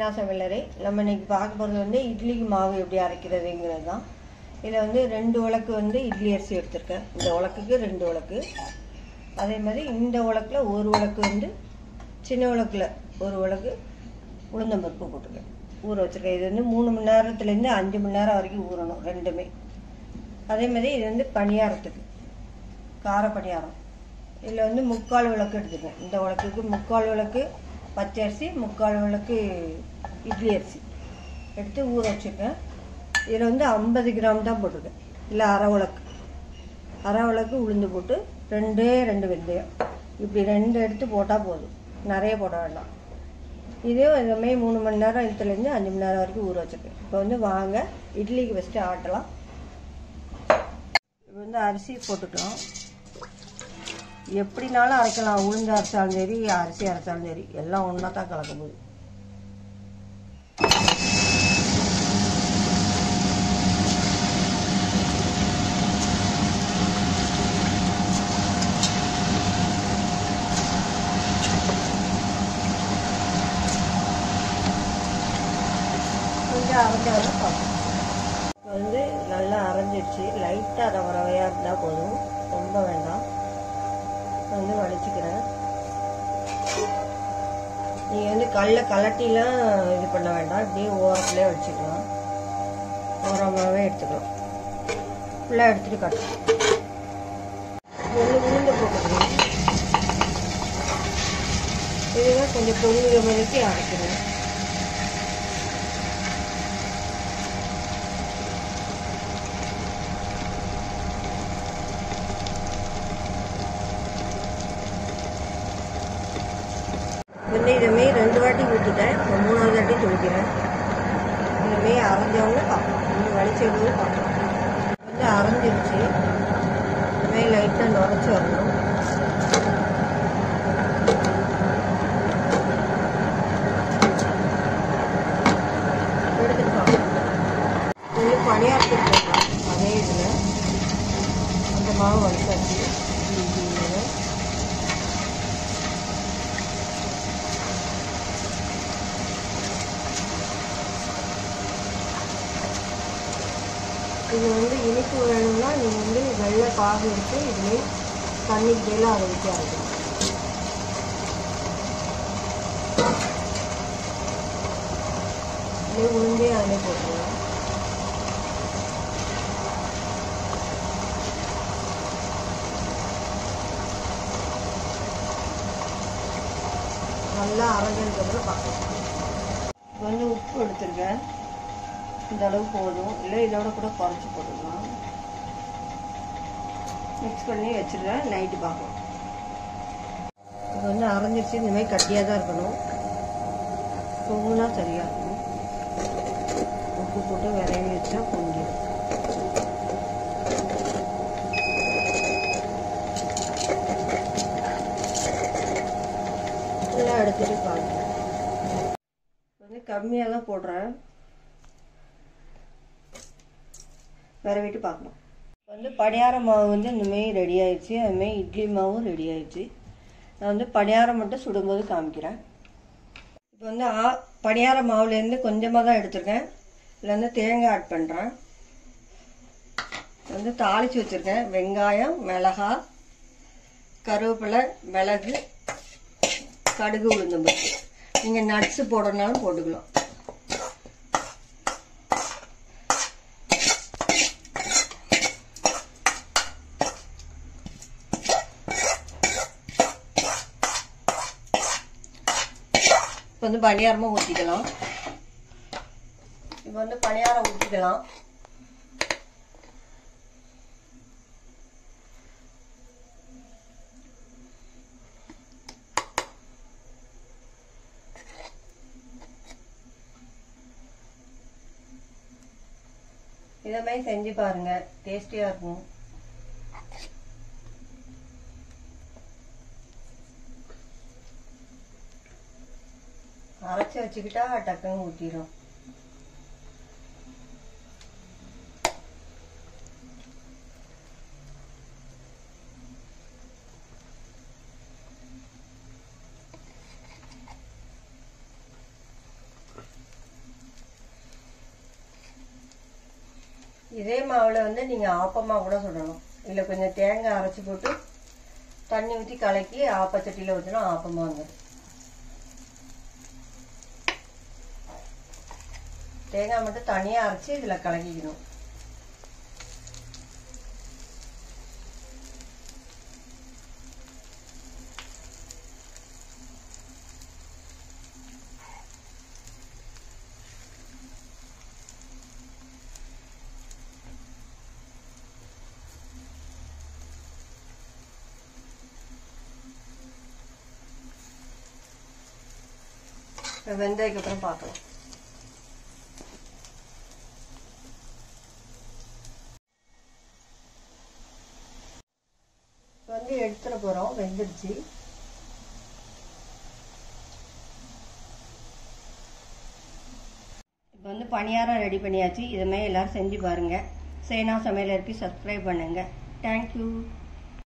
சேனா சமையலறை. நம்ம இன்னைக்கு பார்க்க போகிறது வந்து இட்லிக்கு மாவு எப்படி அரைக்கிறதுங்கிறது தான். இதில் வந்து 2 உலக்கு வந்து இட்லி அரிசி எடுத்திருக்கேன். இந்த உலக்குக்கு 2 உலக்கு. அதே மாதிரி இந்த உலக்கில் 1 உலக்கு வந்து சின்ன உலக்கில் 1 உலக்கு உளுந்தம்பருப்பு போட்டுருக்கேன். ஊற வச்சுருக்கேன். இது வந்து 3 மணி நேரத்துலேருந்து 5 மணி நேரம் வரைக்கும் ஊறணும் ரெண்டுமே. அதே மாதிரி இது வந்து பணியாரத்துக்கு கார பணியாரம். இதில் வந்து 3/4 உலக்கு எடுத்துக்கேன். இந்த உலக்குக்கு 3/4 உலக்கு பச்சை அரிசி, 3/4 உலக்கு இட்லி அரிசி எடுத்து ஊற வச்சுருக்கேன். இதில் வந்து 50 கிராம் தான் போட்டிருக்கேன். இல்லை அரை உலக்கு உளுந்து போட்டு 2 வெந்தயம் இப்படி 2 எடுத்து போட்டால் போதும், நிறைய போட வேண்டாம். இதே இதுமாதிரி 3 மணி நேரம் இதுலேருந்து 5 மணி நேரம் வரைக்கும் ஊற வச்சுருக்கேன். இப்போ வந்து வாங்க இட்லிக்கு ஃபஸ்ட்டு ஆட்டலாம். இப்போ வந்து அரிசி போட்டுக்கலாம். எப்படினாலும் அரைக்கலாம். உளுந்து அரைச்சாலும் சரி, அரிசி அரைச்சாலும் சரி, எல்லாம் ஒன்றா தான் கலக்க போகுது. கொஞ்சம் அரைஞ்சாலும் பார்ப்போம். இப்போ வந்து நல்லா அரைஞ்சிடுச்சு. லைட்டாக ரவையாக இருந்தால் போதும், ரொம்ப வேண்டாம். வந்து வடிச்சுக்கிறேன். நீங்கள் வந்து கலட்டிலாம் இது பண்ண வேண்டாம். இப்படியே ஓரத்துலேயே வடிச்சுக்கலாம். ஓரமாகவே எடுத்துக்கலாம். ஃபுல்லாக எடுத்துகிட்டு கட்டணும். உளுந்து போட்டுக்கணும். இதுதான் கொஞ்சம் பொங்குற மாதிரிக்கு அரைக்கணும். வந்து இதுமாரி 2 வாட்டி ஊற்றிட்டேன். இப்போ 3வது வாட்டி துணிக்கிறேன். இதுமாரி அரைஞ்சவங்க பார்க்கலாம். இன்னும் வலிச்சவங்க பார்க்கலாம். வந்து அரைஞ்சிருச்சு. இதுமாரி லைட்டாக நுரைச்சி வரணும். எடுத்துட்டு பார்க்கலாம். கொஞ்சம் பணியாரத்துக்கு போடலாம். அதே இதில் அந்த மாவு வலிச்சாச்சு. இது வந்து இனிப்பு வேணும்னா நீங்கள் வந்து வெள்ளை பாகு எடுத்து இதுலேயே தண்ணிக்கிட்டேலாம் அதை ஊற்றி அரைக்கணும். இதே உளுந்தே அதிலே போட்டுருவோம். நல்லா அரைஞ்சதுக்கப்புறம் பார்க்கலாம். இப்போ வந்து உப்பு எடுத்துருக்கேன். இந்த அளவு போதும். இல்லை இதோட கூட குறைச்சி போட்டுக்கலாம். மிக்ஸ் பண்ணி வச்சுருக்கேன். நைட்டு பார்க்கலாம். இது வந்து அரைஞ்சிருச்சு. இந்தமாதிரி கட்டியாக தான் இருக்கணும். பொங்குனா சரியாக இருக்கும். உப்பு போட்டு விரைவி வச்சா பொங்கிடும். ஃபுல்லாக எடுத்துகிட்டு பார்க்கலாம். வந்து கம்மியாக தான் போடுறேன். விரவிட்டு பார்க்கலாம். வந்து பணியார மாவு வந்து இந்தமாரி ரெடி ஆயிடுச்சு. அதுமாரி இட்லி மாவும் ரெடி ஆயிடுச்சு. நான் வந்து பணியாரம் மட்டும் சுடும்போது காமிக்கிறேன். இப்போ வந்து பணியார மாவுலேருந்து கொஞ்சமாக தான் எடுத்துருக்கேன். இதில் வந்து தேங்காய் ஆட் பண்ணுறேன். வந்து தாளித்து வச்சுருக்கேன். வெங்காயம், மிளகாய், கருவேப்பிலை, மிளகு, கடுகு, உளுந்தம்பருப்பு. நீங்கள் நட்ஸு போடுறதுனாலும் போட்டுக்கலாம். இப்போ வந்து பணியாரமாக ஊற்றிக்கலாம். இப்போ வந்து பணியாரம் ஊற்றிக்கலாம். இதை மாதிரி செஞ்சு பாருங்க, டேஸ்டியாக இருக்கும். அரைச்சி வச்சுக்கிட்டா டக்குன்னு ஊற்றிடும். இதே மாவில் வந்து நீங்கள் ஆப்பமாக கூட சுடணும். இல்லை கொஞ்சம் தேங்காய் அரைச்சி போட்டு தண்ணி ஊற்றி கலக்கி ஆப்பச்சட்டியில் ஊற்றினா ஆப்பமாக வந்துடும். தேங்காய் மட்டும் தனியாக அரைச்சி இதில் கலக்கிக்கணும். வெந்ததுக்கு அப்புறம் பார்க்கலாம். வந்து எடுத்துட போறோம். வெந்துருச்சு. இப்போ வந்து பணியாரம் ரெடி பண்ணியாச்சு. இதுமாதிரி எல்லாரும் செஞ்சு பாருங்க. சேனா சமையலறைக்கு சப்ஸ்கிரைப் பண்ணுங்க. தேங்க்யூ.